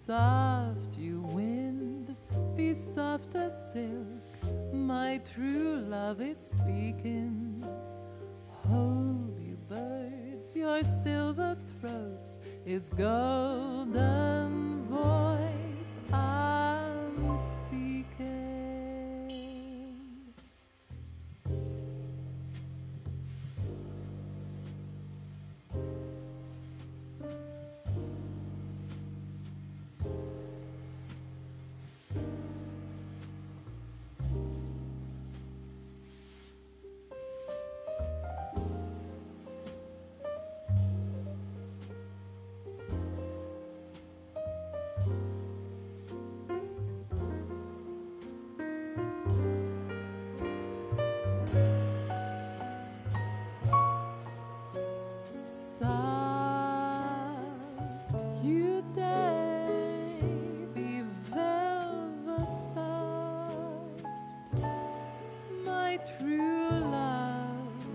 Soft, you wind, be soft as silk. My true love is speaking. Hold, you birds, your silver throats, his golden voice I'm seeking. Soft, you day, be velvet soft. My true love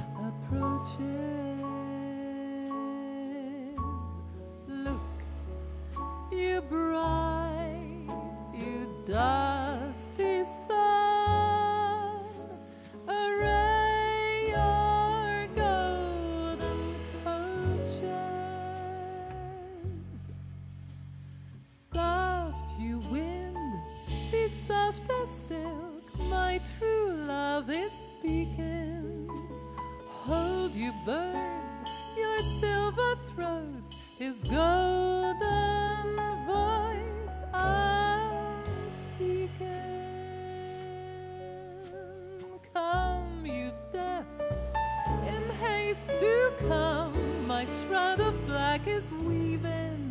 approaches. Look, you bright, you dusty sun. Soft, you wind, be soft as silk. My true love is speaking. Hold, you birds, your silver throats, his golden voice I'm seeking. Come, you deaf, in haste to come. My shroud of black is weaving.